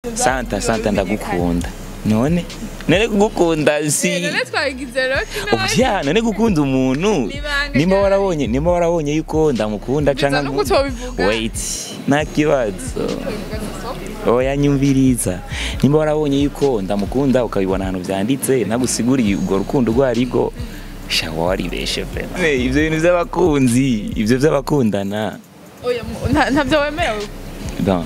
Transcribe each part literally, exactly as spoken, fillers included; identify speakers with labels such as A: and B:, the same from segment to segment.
A: Santa Santa ndagukunda none none kugukunda si
B: none twagize rero
A: Ovya none gukunda umuntu nimba warabonye nimba warabonye yuko ndamukunda canka wait nakibazo oya nyumviriza nimba warabonye yuko ndamukunda ukabibona ahantu vyanditse nagusiguriye ubwo rukundo rwarigo shawa waribeshe vrema ivyo bintu vy'abakunzi ivyo vy'abakundana
B: oya ntavyo wemerewe
A: bon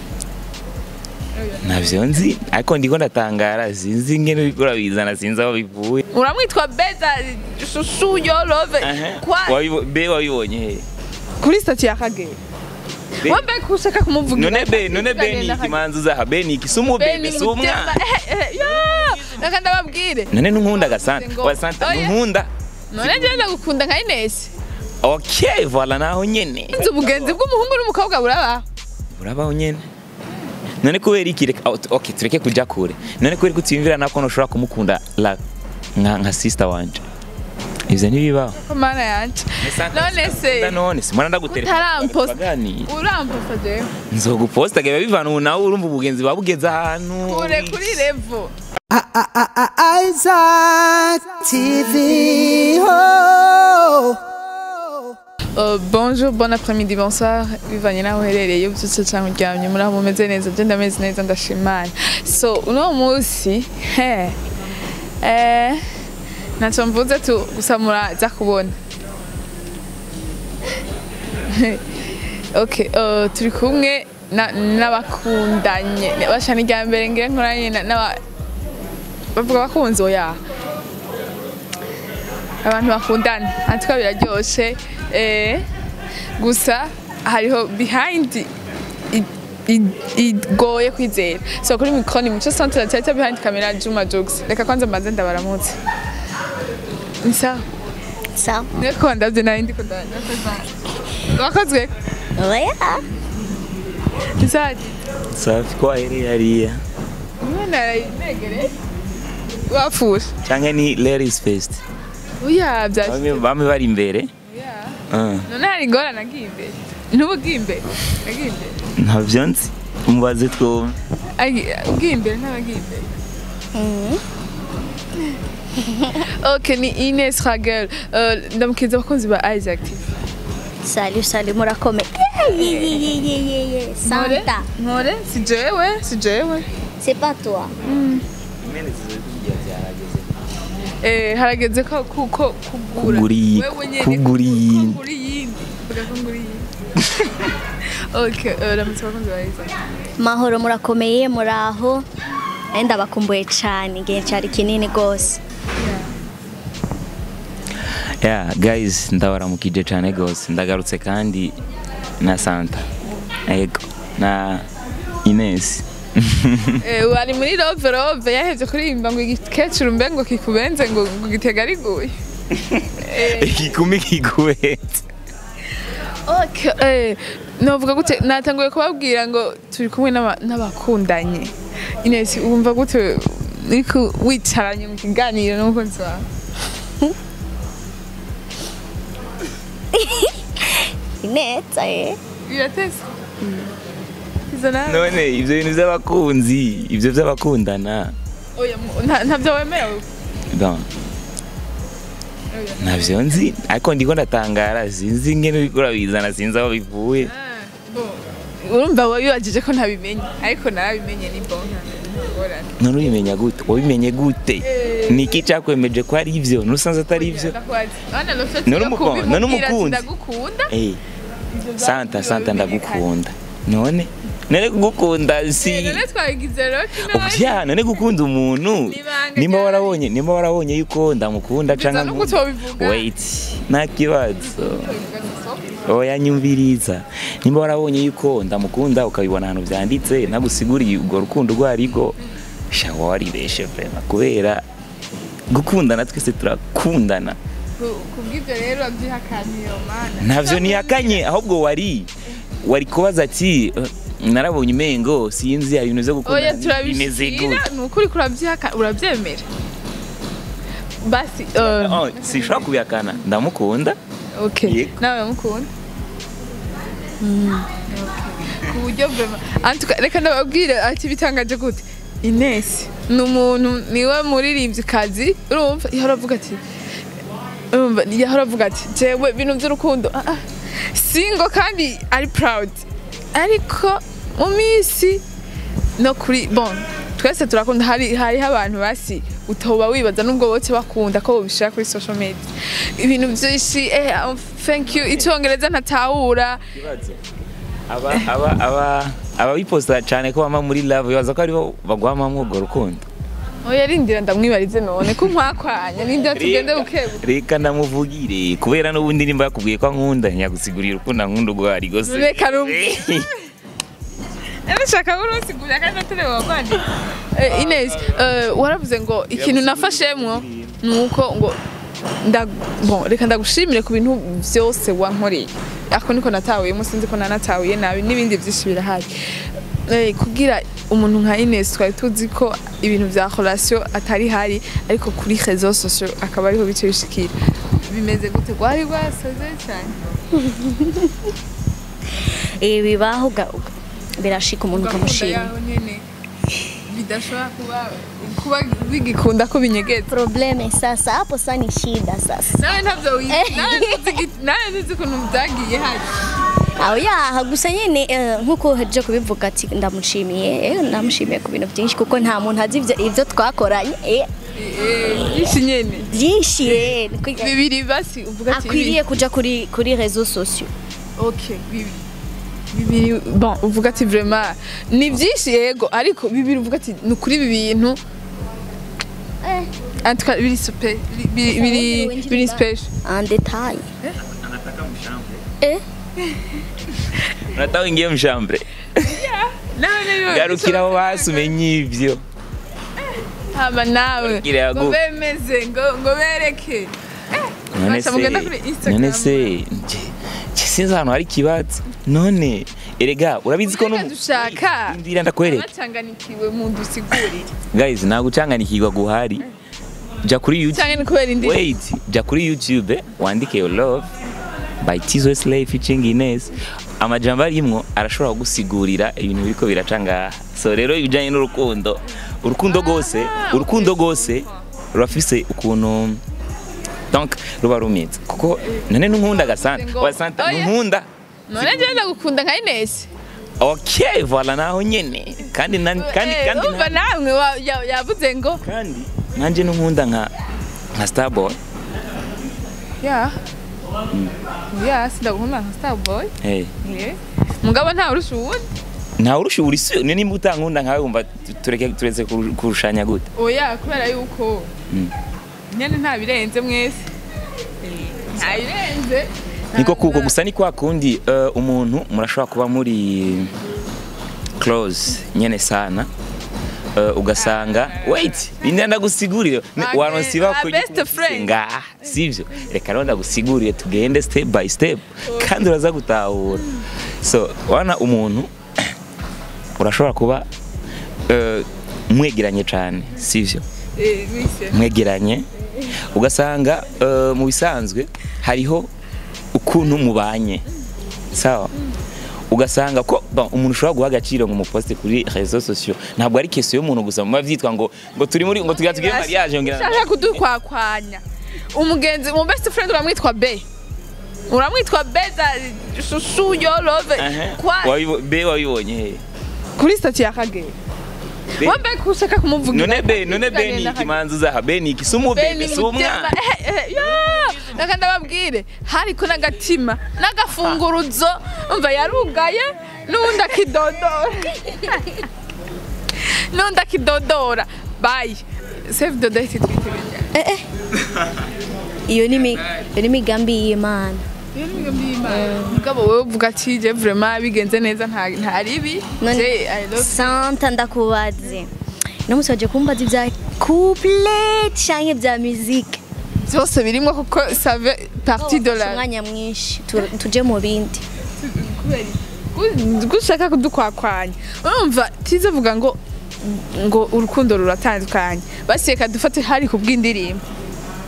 A: navyo nzi ariko ndiko ndatangara sinzi ngene bikora bizana sinzi aho bivuye
B: uramwitwa Beza shushu yo love
A: kwa be wabibonye he
B: kuri stati ya Kagere wambe kushaka kumuvugira
A: none be none be ni ikimanzu za be ni ikisumu be sumwa
B: yo nakanda babwire
A: none nunkunda gasanta wasanta nunkunda
B: none je ndagukunda nka Ines
A: okay voilà naho nyene
B: nzi ubugenzi bw'umuhungu n'umukobwa buraba
A: burabaho nyene none kubera iki reka okay tureke kuja kure none kubera kutimvira nako noshobora kumukunda la nka nka sister wanje ivyo ntibibaho
B: mana yanje none se
A: none se mwana ndaguterefona
B: uramposta je
A: nzoguposta gaba bivana ubu nawe urumva ubugenzi babugeza ahantu
B: kure kuri level
C: Isaac T V oh.
B: Uh, bonjour, bon après-midi, bonsoir. Bivanye naho uherereye byutse cyangwa uryamye muri aho mumeze neza je ndameze neza ndashimana. So uno munsi he eh nacho mvuze tu gusamura za kubona. Okay, uh, turi kumwe n'abakundanye bashana irya mbere ngira nkoranye n'aba bavuga bakunze oya abantu bakundana atiko biraryoshe eh gusa hariho behind igoye kwizera so kuri mikoni muco centre tete behind camera Juma Jokes reka kwanza mbanze ndabaramutse nsa
D: sa
B: neko ndavye na indi kundana wakozwe
D: oya
B: nsa
A: safi kwa iri hariya
B: mwana negere wafusha
A: canke ni ladies first
B: oya byashye
A: bame bari imbere
B: none hari ingora nagiye imbere ntubugiye imbere nagiye imbere
A: ntavyo nzi umubaze two
B: ugiye imbere ntabagiye imbere okay ni Ines Ragel ndamukiza abakunzi ba Isaac T V
D: salut salut murakome Santa
B: nkore si jewe si jewe
D: c'est pas toi
B: eh harageze ko kuko kugura
A: kuguri kuguri
B: kuguri okay ramutse bakunzi ba Isaac
D: mahoro murakomeye muraho enda bakumbuye cyane igihe cyari kinini gose
A: yeah guys ndabaramukije cyane gose ndagarutse kandi na Santa ego na Ines
B: eh wari muri love love yahevye kuririmba ngo igikecuru mbengo kikubenze ngo gitega riguye
A: ikikumi kiguye
B: okay eh novuga gute natanguye kubabwira ngo turi kumwe n'abakundanye Ines wumva gute niko wicaranye mu kiganiro n'umukunzi wawe
D: Ines eh
B: biratese
A: none ivyo bintu vy'abakunzi ivyo vy'abakundana
B: oya ntavyo wemerewe
A: bon navyo nzi ariko ndiko ndatangara sinzi ngene bikora bizana sinzi aho bivuye
B: urumva wabibajije ko ntabimenye ariko narabimenye ni bonka
A: none ubimenya gute wabimenye gute niki cyakwemeje ko ari ivyo nusanze atari ivyo none umukunzi none umukunzi eh Santa Santa ndagukunda none none kugukunda si
B: none twagize rero
A: ovya none gukunda umuntu nimba warabonye nimba warabonye yuko ndamukunda canka wait nakibazo oya nyumviriza nimba warabonye yuko ndamukunda ukabibona ahantu vyanditse nagusiguriye ubwo rukundo rwarigo shawa waribeshe vrema kubera gukundana twese turakundana
B: kubw'ibyo rero abyihakaniye mana
A: ntavyo nihakanye ahubwo wari wari kubaza ati narabonye imengo sinzi hari ibintu byo gukunda bimeze gute
B: nukuri kurabyihaka urabyemera basi
A: oh si shaka kubihakana ndamukunda
B: okay nawe mukunda ku buryo vraiment antuka reka ndababwire ati bitangaje gute Ines ni umuntu niwe muririmbyi kazi urumva yahora avuga ati urumva yahora avuga ati jewe bintu by'urukundo ah ah single kandi ari proud ariko mu misi no kuri bon twese turakunda hari hari abantu basi utoba wibaza nubwo bose bakunda ko bishaka kuri social media ibintu byinshi eh thank you icyongereza ntatahura
A: aba aba aba aba biposta cyane ko bama muri love yaza ko aribo bagwama mu go rukundo
B: oya rindira ndamwibarize none ko nkwakwanya ninde tugende bukebu
A: reka ndamuvugire kubera n'ubundi nimba yakubwiye ko nkunda nyagusigurira uko nankunda ubwo ari gose
B: reka rumwe Nashaka urusigura kandi atari wabandi Ines waravuze ngo ikintu nafashemwo nuko ngo nda bon reka ndagushimire ku bintu byose wankoreye ako niko natawiye musinzi ko nanatawiye nabi nibindi byinshi birahari eh kugira umuntu nka Ines twari tuzi ko ibintu bya relation atari hari ariko kuri réseaux sociaux akaba ariho bice bishikira bimeze gute gwari gwasaze cyane
D: eh bibaho birashika umuntu kamushima
B: bidashobora kuba kuba bigikunda ko binyegeza
D: probleme sasa hapo sana ni shida sasa
B: nawe ntabyo nawe nawe nzi kuntu byagiye hari
D: aho ya gusa nyene nkuko heje kubivuga ati ndamushimiye ndamushimiye ku bintu byinshi kuko nta muntu azi ivyo twakoranye eh
B: byinshi nyene
D: byinshi
B: bibiri basi uvuga ati
D: akwiriye kuja kuri kuri réseaux sociaux
B: okay bibiri bibiri bon uvuga ati vraiment ni byinshi yego ariko bibiri uvuga ati ni kuri bibintu eh antuka biri super biri biri special
D: en détail
A: anataka mshambre
D: eh
A: unataka ingie mshambre
B: yeah nawe
A: garukira aho basumenye ivyo
B: haba nawe ngo bemeze ngo ngo bereke
A: none se none se sinzi hano hari kibazo none erega urabizi ko
B: dushaka
A: ndira ndakwereka
B: nacanganikiwe mu dusigurire
A: guys nagucanganikirwa guhari ja kuri YouTube
B: cyane kubera indi
A: wait ja kuri YouTube wandike your love by Tizzo Slay featuring Ines amajambo arimwo arashobora gusigurira ibintu biriko biracanga so rero ibijanye n'urukundo urukundo gose urukundo gose rurafise ukuntu donc ruba rumeze kuko none nunkunda gasanta wasanta nunkunda
B: none je ndagukunda nka Ines
A: okay voilà naho nyene kandi kandi kandi
B: umva namwe yavuze ngo
A: kandi nanje nunkunda nka nka Starboy
B: yeah yeah sindagukunda nka Starboy
A: eh
B: mugabo nta urusha uwundi
A: nta urusha urisi ni nimba utankunda nkawe umva tureke tureze kurushanya gute
B: oya kubera yuko nyene nta birenze mwese nta birenze
A: niko kuko gusa ni kwa kundi umuntu murashobora kuba muri close nyene sana ugasanga wait indanda gusigurira waronsiba ko nga sivyo reka ronda gusigurire tugende step by step kandi uraza gutahura so wana umuntu urashobora kuba mwegeranye cyane sivyo mwegeranye ugasanga mu bisanzwe hariho ukuntu mubanye sawa ugasanga ko umuntu ushobora guha agaciro ngo muposte kuri réseaux sociaux ntabwo ari question y'umuntu gusa mu byitwa ngo ngo turi muri ngo tugatugire mariage ngira
B: nshaka kudukwakwanya umugenzi mu best friend uramwitwa B uramwitwa B za shushu yo love
A: kwa B wabibonye
B: kuri stati ya Kagere wambe kushaka kumuvugira
A: none B none B ni ikimanzu za B ni ikisumu B sumwa
B: nakanda babwire hari ko nagatima nagafunguruzo umva yarugaye nunda kidodora nunda kidodora bye save the date twitegereje
D: eh eh iyo ni mi ni migambi y'Imana
B: iyo ni migambi y'Imana mugabo wewe uvuga ati je vraiment bigenze neza nta nta ribi
D: santa ndakubaze no musaje kumbaza ibya couple cyangwa ibya musique
B: byose birimo kuko save partie de la
D: mwanya mwinshi tuje mu bindi
B: gushaka kudukwakwanya urumva Tizzo vuga ngo ngo urukundo ruratandukanye baseka dufate hari kubw'indirimbo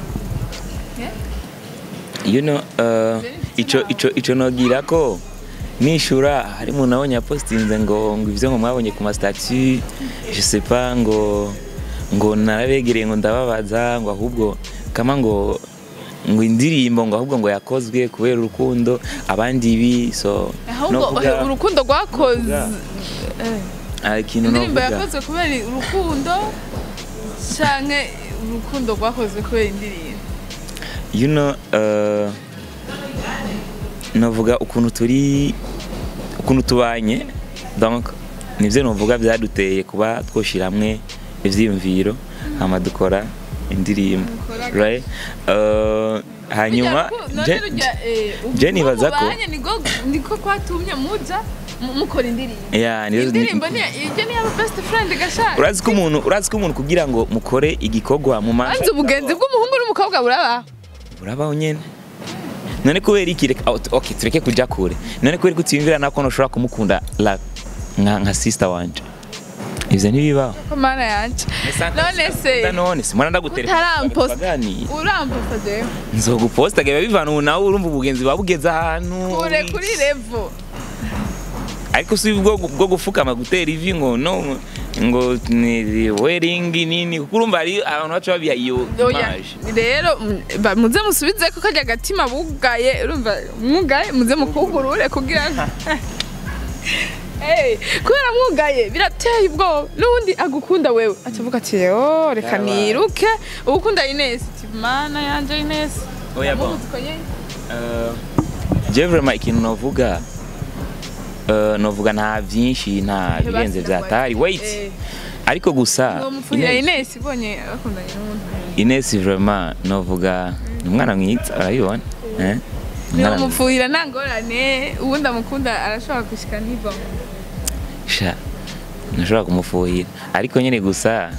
A: you know uh, ico ico ico nogira ko nishura harimo nabonye postinze ngo ngo ivyo ngo mwabonye ku ma statut je sais pas ngo ngo narabegereye ngo ndababaza ngo ahubwo kama ngo ngo indirimbo ngo ahubwo ngo yakozwe kubera urukundo abandi ibi so
B: ahubwo urukundo rwakoze
A: eh ikintu no
B: indirimbo yakozwe kubera urukundo canke urukundo rwakozwe kubera indirimbo
A: you know uh, navuga ukuntu turi ukuntu tubanye donc nivyo novuga byaduteye kuba twoshiramwe ivyiyumviro hama dukora indirimbo right uh, hanyuma je nibaza ko
B: niko kwatumye muja mukora indirimbo
A: yeah
B: indirimbo ni je ni aba best friend gashaka
A: urazi ko umuntu urazi ko umuntu kugira ngo mukore igikogwa mu manzi
B: anze ubugenzi bw'umuhungu n'umukobwa buraba
A: burabaho nyene none kubera iki reka okay tureke kuja kure none kubera kutimvira nako no shobora kumukunda la nka nka sister wanje ivyo ntibibaho
B: ko mana yanje none se
A: none se mwana ndagutelefona
B: uramposta je
A: nzoguposta gabe bivana ubu nawe urumva ubugenzi babugeza ahantu
B: kure kuri level
A: ariko si bwo bwo gufukama gutera ivi ngo no ngo ni wedding nini kurumva ari abantu bacu babiya iyo image
B: rero muze musubize ko kajya gatima bugaye urumva mugaye muze mukugurure kugira eh kubera mugaye birateye ubwo nundi agukunda wewe acavuga ati yo reka niruke ukunda Ines mana yanje Ines
A: oya bon euh je vraiment ikintu novuga Uh, novuga nta byinshi nta birenze byatari wait ariko gusa
B: Ines ibonye akundanye n'umuntu
A: Ines vraiment novuga umwana mwitsa arayibona eh
B: niyo mupfuhira ntangorane ubundi amukunda arashobora gushika niba
A: sha nashobora kumufuhira ariko nyene gusa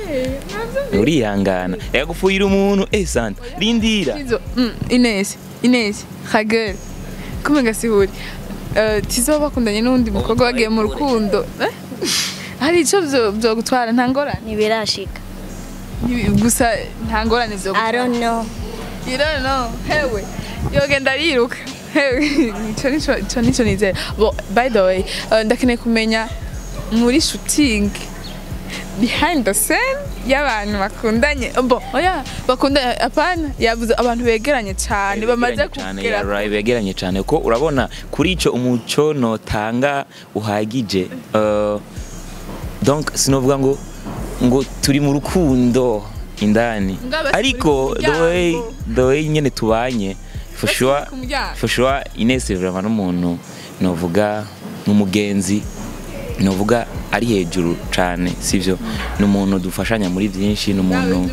A: urihangana yagufuhira umuntu eh sante rindira
B: Ines Ines hagel kumenga sihuri Tizzo bakundanye n'undi mukobwa bagiye mu rukundo hari ico byo gutwara ntangorane
D: nibirashika
B: gusa ntangorane byo
D: I don't know
B: you don't know hewe yogenda yiruka hewe nico nico nico nize by the way ndakeneye kumenya muri shooting behind the scene y'abantu bakundanye bo oya bakunda apana yavuze abantu begeranye cyane bamaze kugera
A: right begeranye cyane ko urabona kuri ico umuco notanga uhagije uh, donc sinovuga ngo ngo turi mu rukundo indani ariko the way the way nyene tubanye for sure for sure Ines vraiment n'umuntu novuga n'umugenzi novuga ari hejuru cyane sivyo n'umuntu dufashanya muri byinshi n'umuntu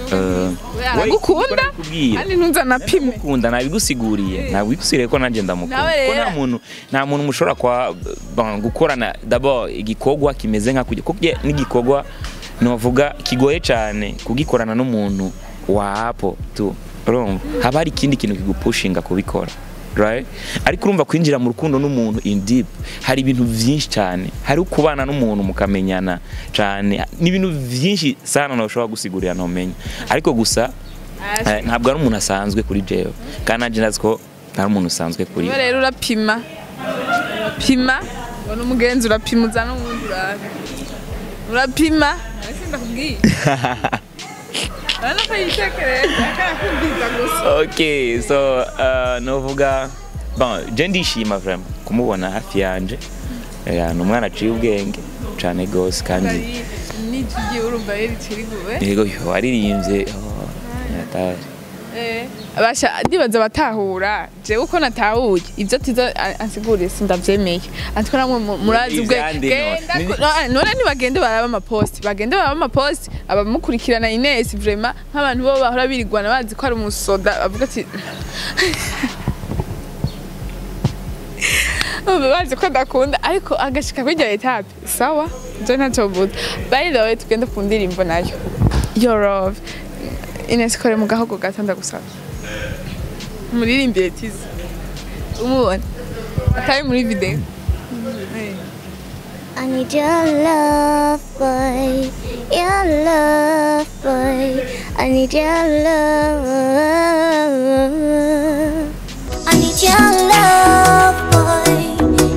B: agukunda kandi ntunza napime
A: gukunda nabigusiguriye nabigusire ko nanje ndamukunda ko nta muntu nta muntu mushobora kwa gukorana d'abord igikogwa kimeze nka kujya n'igikogwa novuga kigoye cyane kugikorana n'umuntu wapo tu urumva haba hari ikindi kintu kigupushinga kubikora right ariko urumva kwinjira mu rukundo n'umuntu in deep hari ibintu byinshi cyane hari ukubana n'umuntu mukamenyana cyane n'ibintu byinshi sana no ushobora gusigurira no menya ariko gusa ntabwo ari umuntu asanzwe kuri jewe kandi nanje ndazi ko ari umuntu usanzwe kuri
B: rero urapima pima ngo n'umugenzi urapima uzana n'umuntu urabe urapima ariko ndakubwiye
A: Okay, so uh, novuga bon, je ndishima vraiment kumubona hafi yanje. Ya numwana aciye ubwenge cyane gose kandi
B: n'igiye urumva yeri kiriguwe.
A: Yego waririmbye yataje.
B: Eh, abasha ndibaza batahura je uko natahuye ivyo Tizzo ansiguriye sindavyemeye antwe namwe murazi ubwe genda none ni bagende baraba ama post bagende baraba ama post abamukurikirana Ines vraiment nk'abantu bo bahora birigwana bazi ko ari umusoda avuga ati bazi ko ndakunda ariko agashika kwijya etape sawa je ntacyo buta by the way tugende kundirimbo nayo your love Ines kore mu gahogo gatanda gusaba muririmbire Tizzo umubona atari muri video
D: I need your love boy your love boy I need your love I need your love boy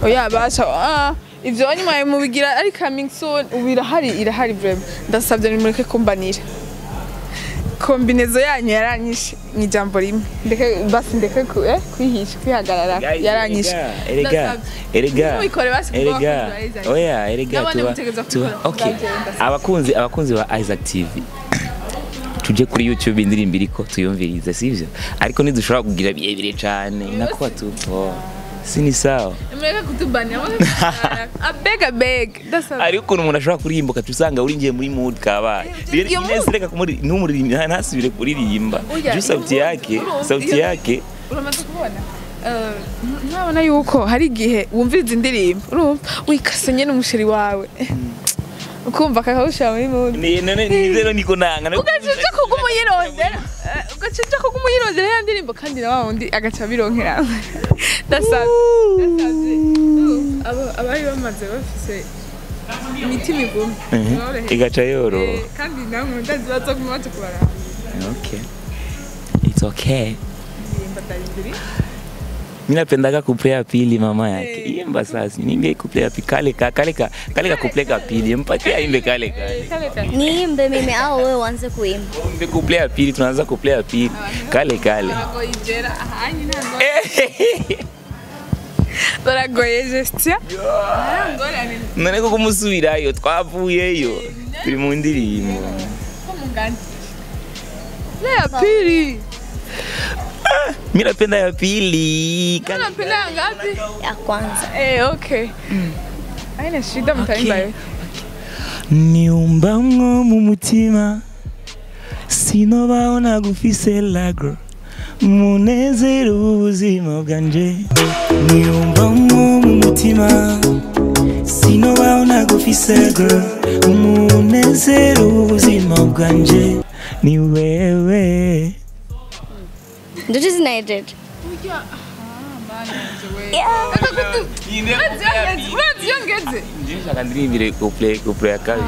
B: oya basha ah ivyo nyuma mubigira ari coming soon ubirahari irahari vraiment ndasabye nimureke kumbanira kombinezo yanyu yaranyishe ni jambo rimwe ndeke basi ndeke ku eh kwihisha kwihagarara yaranyishe
A: erega erega erega oya erega tuba okay abakunzi abakunzi ba Isaac T V tuje kuri YouTube indirimbo iriko tuyumvirize sivyo ariko nidushobora kugira birebire cyane nako tupo sini sawa
B: mureka kutubania abega beg
A: ariko umuntu ashobora kuririmba katusanga uri ngiye muri mood kabaye Ines reka kumuri numuririmba ntasubire kuririmba ju sauti yake sauti yake
B: uramaze kubona eh nabona yuko hari gihe wumviriza indirimbo urumva wikasenye n'umusheri wawe ukumva kakawusha muri mood
A: ni none ni rero niko nanga
B: ugacica kugumuyirondera ugacica kugumuyirondera ya ndirimbo kandi na wundi agaca bironkera ndasabye ndasabye abo abari bamaze bafise imiti migumu
A: igaca yoro
B: kandi namwe ndazi bazo kumaze kubara
A: okay it's okay mimi napendaga kuplay pili mama yake imba sasa ninge kuplay pili kale kale kale ka kuplay pili mpatia imbe kale kale
D: niimbe mimi au wewe uanze kuimba
A: imbe kuplay pili tunaanza kuplay pili kale kale
B: baragoye gestia
A: none ko kumusubirayo twavuyeyo turi mu ndirimbo
B: ko mungandi ya pili
A: mimi napenda ya pili.
B: Kana napenda ngapi?
D: Ya kwanza.
B: Eh, okay. Haina shida mtaimba hiyo.
A: Niumbamwo mu mutima sinobaona gufise lagro munezero ubuzima bwanje. Niumbamwo mu mutima sinobaona gufise lagro munezero ubuzima bwanje ni wewe.
D: Ndoto zinaeded.
B: Uya ah bana nje wewe. Urazi yongeze.
A: Ndisha kandirimbire ko play ko play akabi.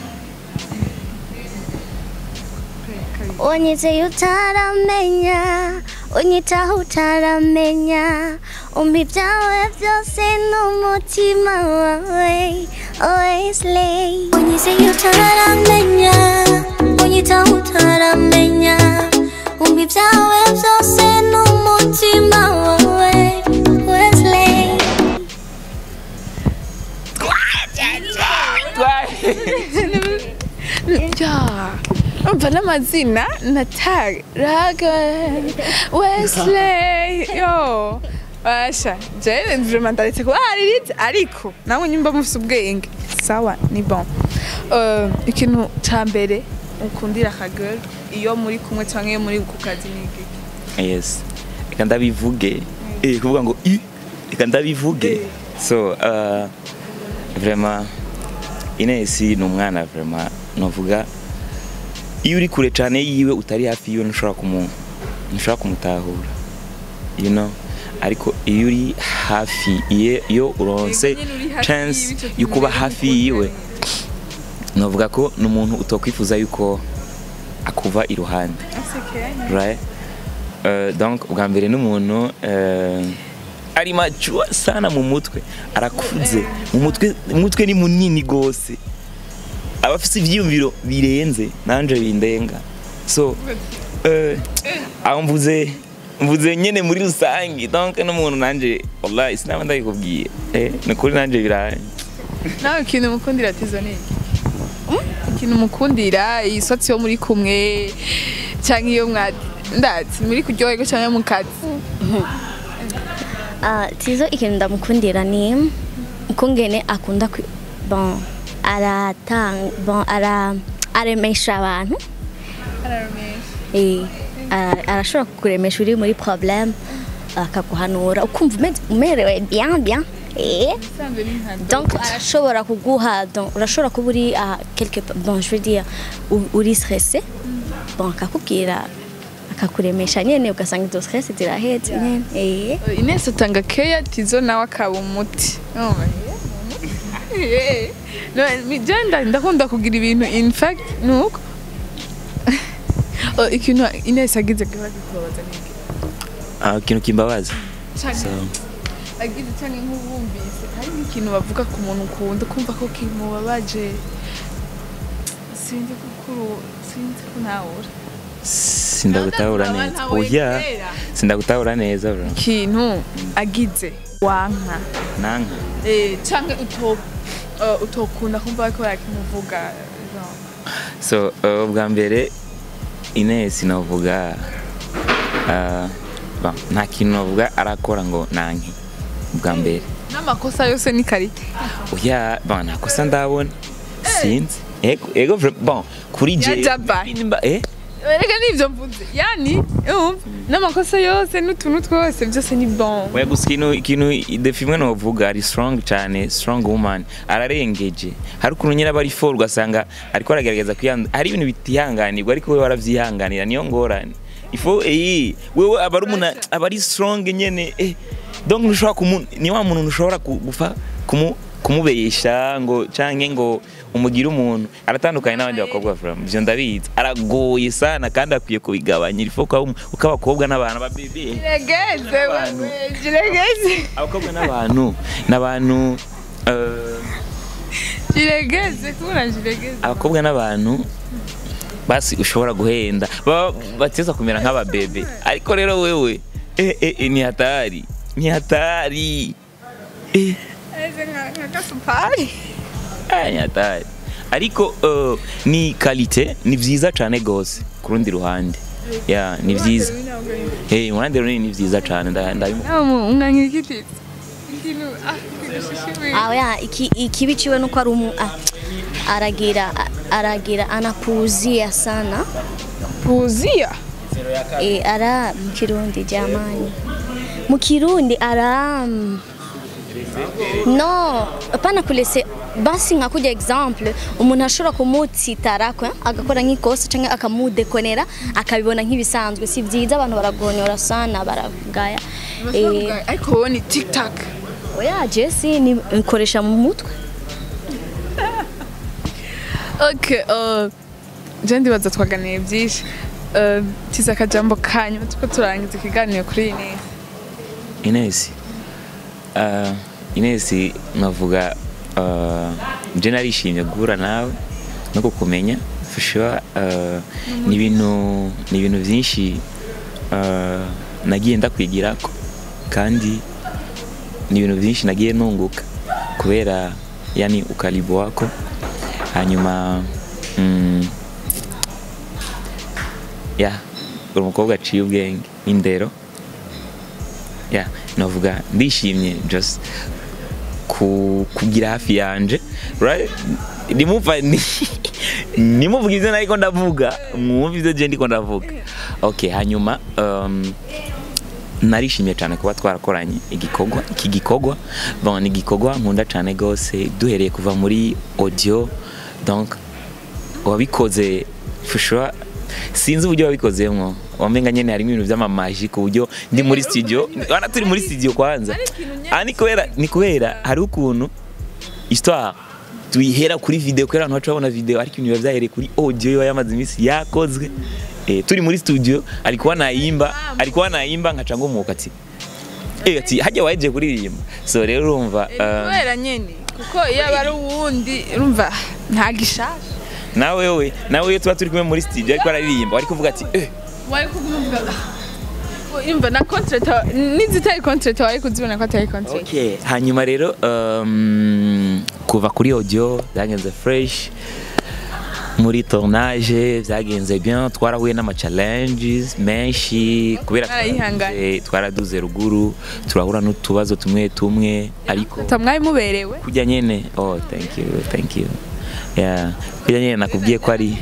D: Onyeze utaramenya, onyita utaramenya, umbi byawe byose n'umutima wawe, always lay. Onyeze utaramenya, onyita utaramenya, umbi byawe byose n'umutima wawe, always lay.
B: Ja. Umva n'amazina Natag Raga Wesley yo Asha Jane vraiment ndaritse ko ariritse ariko nawe nyumba mufite ubwenge sawa ni bon euh ikintu cyambere ukundira akagirl iyo muri kumwe cyangwa iyo muri ku kazi niki
A: yes eka ndabivuge eh kuvuga ngo i eka ndabivuge so uh vraiment Ines ni umwana vraiment novuga iyo uri kure cyane yiwe utari hafi yiwe ntushobora kumu ntushobora kumutahura you know ariko iyo uri hafi iye iyo uronse chance yo kuba hafi yiwe novuga ko n'umuntu utokwifuza yuko akuva iruhande right uh, donc ubwa mbere n'umuntu uh, ari macho sana mu mutwe arakuze mu mutwe umutwe ni munini gose abafite ivyumviro birenze nanje bindenga so eh amvuze mvuze nyene muri rusangi donc n'umuntu nanje wallahi sinaba ndabikubwiye eh nakuri nanje biranye
B: nawe kintu mukundira Tizzo niki ikintu mukundira isotsi yo muri kumwe cyangwa iyo mwati ndatsi muri kuryoherwa cyangwa mu kazi
D: ah Tizzo ikintu ndamukundira ni ukungene akunda bon aratang bon ara aremesha abantu
B: araremesha
D: eh arashobora kukuremesha uri muri problem akaguhanura ukumva umerewe bien bien eh donc arashobora kuguha donc urashobora kuba uri quelque bon je veux dire uri stressé bon akakubwira akakuremesha nyene ugasanga izo stress zirahetse nyene eh
B: Ines utanga care Tizzo nawe akaba umuti oh eh no mi jenda ndakunda kugira ibintu in fact nuko oh ikintu Ines agize kubaza niki
A: ah ikintu kimbabaza so
B: agize cyane nk'ubumbise hari ikintu bavuga ku muntu ukunda kumva ko kimubabaje sinzi kukuru sinzi kunawura
A: sindagutahura neza oya sindagutahura neza bro
B: ikintu agize wanka
A: nanka
B: eh cyangwa uto utokunda kumva ko yakimuvuga
A: so ubwa mbere Ines navuga uh, nta kintu navuga arakora ngo nanki bwa mbere
B: n'amakosa yose ni karite
A: oya bon nakosa ndabona sinzi ego ego bon kuri je
B: eh erega nivyo mvuze yani n'amakosa yose n'utuntu twose byose ni bon
A: oya guskino ikintu defimwe no vuga ari strong cyane strong woman ararengeje hari ukuntu nyira bari for ugasanga ariko aragerageza kwiyanda hari ibintu bitihanganirwa ariko we waravyihanganira niyo ngorane ifo eh wewe abari umuna abari strong nyene eh donc nushobora kumu ni wa muntu ushobora gufa kumu kumubesha ngo canke ngo umugira umuntu aratandukanye n'abandi bakobwa from byo ndabizi aragoye sana kandi akwiye kubigabanya ifo ko ukabakobwa n'abantu ba bebe
B: jiregeze jiregeze
A: abakobwa n'abantu n'abantu euh
B: jiregeze kuna jiregeze
A: abakobwa n'abantu basi ushobora guhenda bateza kumera nk'aba bebe ariko rero wewe eh eh ni hatari ni hatari eh
B: eze nka supari
A: ni hatari ariko uh, ni qualité ni vyiza cyane gose kurundi ruhande ya ni vyiza eh uruhande runini ni vyiza cyane ndabimwe
B: umwankirikiti ikintu ah kidashishimye
D: ah ya iki ikibiciwe nuko ari umu aragira aragira anapuzia sana
B: puzia
D: eh ara mu Kirundi jamani mu Kirundi ara no apana kulese basi nkakuja example umuntu ashobora kumutsitara kwa agakora nk'ikosa canke akamudekonera akabibona nk'ibisanzwe si vyiza abantu baragonyora sana baravugaya
B: eh ariko ni TikTok
D: oya Jesse ni nkoresha mu mutwe
B: okay uh jendi baza twaganiye byinshi uh tiza kajambo kanyu tuko turangiza ikiganiro kuri Ines
A: Ines uh Ines navuga uh je narishimye guhura nawe no kukumenya for sure uh ni ibintu ni ibintu byinshi uh nagiye ndakwigirako kandi ni ibintu byinshi nagiye nunguka kubera yani ukalibu wako hanyuma mm, ya uri umukobwa aciye ubwenge indero ya navuga ndishimye just ku kugira hafi yanje right nimumva nimuvuga ivyo nariko ndavuga mwumva ivyo je ndiko ndavuga okay hanyuma um, narishimye cyane kuba twarakoranye igikogwa iki gikogwa bon ni gikogwa nkunda cyane gose duhereye kuva muri audio donc wabikoze fushwa sinzi uburyo wabikozemwo wamenga nyene harimo ibintu by'amamaji ku buryo ndi muri studio wana turi muri studio kwanza ani kubera ni kubera hari ukuntu histoire tuyihera kuri video kwera abantu bacabona video ariko ibintu byahereye kuri audio yamaze imisi yakozwe eh turi muri studio alikuwa naimba alikuwa naimba nkacanga umuka ati eh ati hajya waje kuririmba so rero urumva
B: kubera nyene kuko iyo bari uwundi urumva nta gishasha
A: nawe wewe nawe tuba turi kumwe muri studio ariko araririmba ariko uvuga ati eh
B: wari kuvuga imba na contract nizitari contract wari kuzibona ko atari contract
A: okay hanyuma rero um, kuva kuri audio byagenze fresh muri tournage byagenze bien twarahuye n'ama challenges menshi kubera twaraduze ruguru turahura n'utubazo tumwe tumwe ariko
B: tamwaye muberewe
A: kujya nyene oh thank you thank you yeah kujya nyene nakubwiye ko ari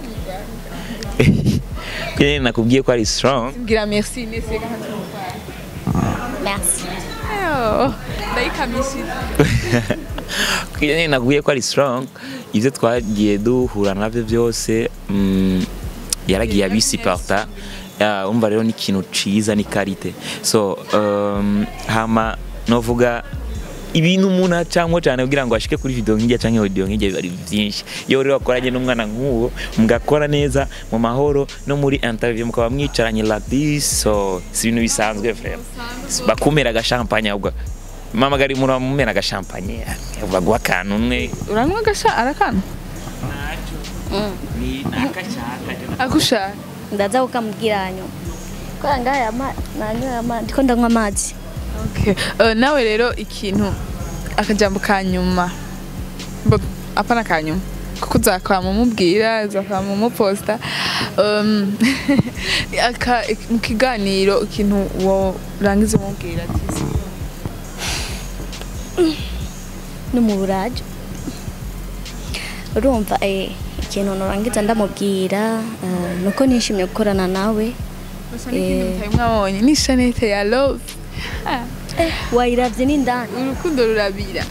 A: kujya nyene nakubwiye ko ari strong
B: ngira merci nese gahantu
D: merci
B: oh ndayikamishi
A: kujya nyene nakubwiye ko ari strong ivyo twagiye duhura navyo byose mm, yaragiye abisiparta uh, umva rero ni kintu ciza ni qualité so um, hama novuga ibintu umuntu cyangwa cyane kugira ngo ashike kuri video nk'ijya canke audio nk'ijya bari byinshi iyo rero wakoranye n'umwana nk'uwo mugakora neza mu mahoro no muri interview mukaba mwicaranye like this so si ibintu bisanzwe frère bakumera ga champagne ahubwo mama gari muramumena ga champagne bagwa kantu umwe
B: uranywa gasha arakana
A: ni nakachaka
B: akusha
D: ndaza ukamubwira nyuma ko ngaya ama nanywa ama ndiko ndanywa amazi.
B: Okay uh, nawe rero ikintu akajambo kanyuma apana kanyuma kuko uzakwa mumubwira uzakwa mumuposta um aka mu kiganiro ikintu wo rangize mubwira ati
D: no mu buraje urumva eh ikintu norangiza ndamubwira nuko nishimye gukorana nawe
B: eh mwabonye ni Shanete ya love
D: wayiravye n'indani
B: urukundo rurabira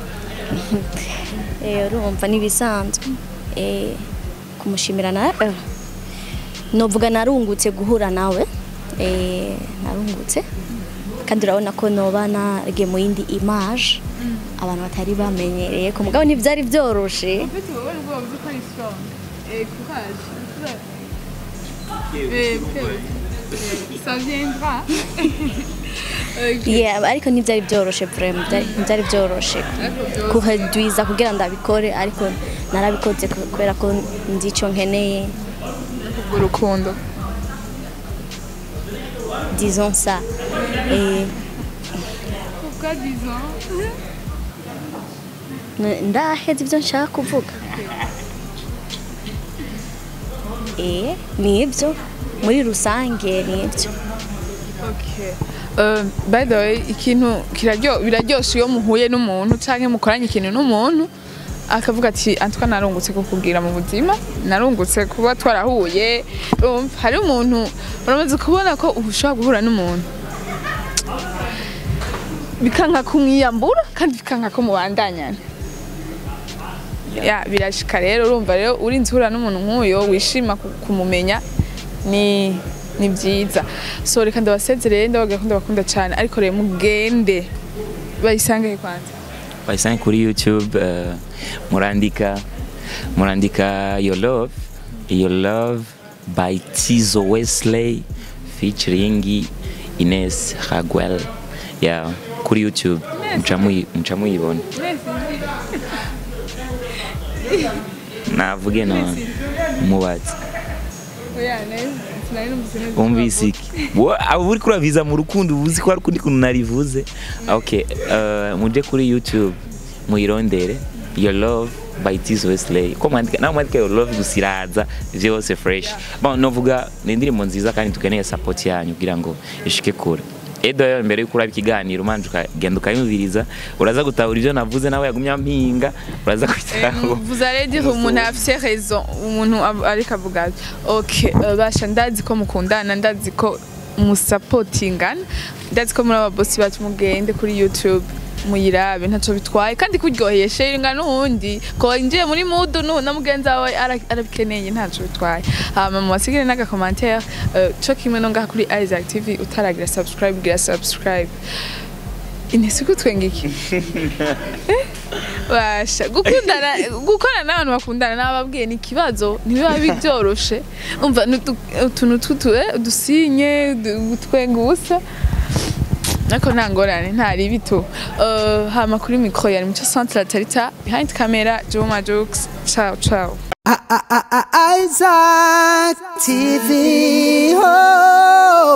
D: eh urumva nibisanzwe eh kumushimira na novuga narungutse guhura nawe eh narungutse kandi urabona ko nobana rege mu yindi image abantu batari bamenyereye ko mugabo ntivyari byoroshe yeah ariko ntivyari byoroshe vraiment ntivyari byoroshe kuhedwiza kugira ndabikore ariko narabikoze kubera ko nzi ico nkeneye
B: urukundo
D: disons ça et
B: pourquoi disons
D: ndaheze ivyo nshaka kuvuga eh nibyo muri rusange nibyo.
B: Okay uh, by the way ikintu kiraryo biraryoshe iyo muhuye n'umuntu canke mukoranye ikintu n'umuntu akavuga ati antwa narungutse kukugira mu buzima narungutse kuba twarahuye hari umuntu uramaze kubona ko ushobora guhura n'umuntu bikanka kumwiyambura kandi bikanka ko mubandanyana ya birashika rero urumva rero urinze uhura n'umuntu nk'uyo wishima kumumenya ni ni byiza so reka ndabasezerere ndabaga ko ndabakunda cyane ariko rero mugende bayisange kwanza
A: bayisange kuri YouTube uh, murandika murandika your love your love by Tizzo Wesley featuring Ines Ragwell yeah kuri YouTube mchamu mchamu yibona navuge no mubazi
B: oya neza
A: umvise abo uri kuraviza mu rukundo ubuzi ko ari kundi kuntu narivuze okay uh, muje kuri YouTube muyirondere your love by Tizzo Wesley ko mwandika na mwandika your love gusiraza Vyoose fresh bon novuga ni indirimbo nziza kandi tukeneye support yanyu kugira ngo ishike kure edo mbere yuko uraba ikiganiro manje ukagenda ukayumviriza uraza gutahura ivyo navuze nawe yagumya mpinga uraza kwitaho
B: vous allez dire umuntu afite raison umuntu ari kavuga okay basha ndazi ko mukundana ndazi ko musupportingana ndazi ko muri ababosi bacu mugende kuri YouTube muyirabe ntaco bitwaye kandi kuryoheye sharinga nundi ko injiye muri mood no na mugenza wawe arabikeneye ntaco bitwaye hama mu basigire naga commentaire cyo kimwe no ngaha kuri Isaac T V utaragira subscribe gira subscribe Ines kutwengiki basha gukundana gukorana n'abantu bakundana n'ababwiye ni kibazo ntibiba bibyoroshe umva utuntu tutue dusinye gutwenga ubusa nako nangorane ntari bito uh, hama kuri micro yari mucho centre Tarita behind camera Joma Jokes ciao ciao
C: Isaac T V oh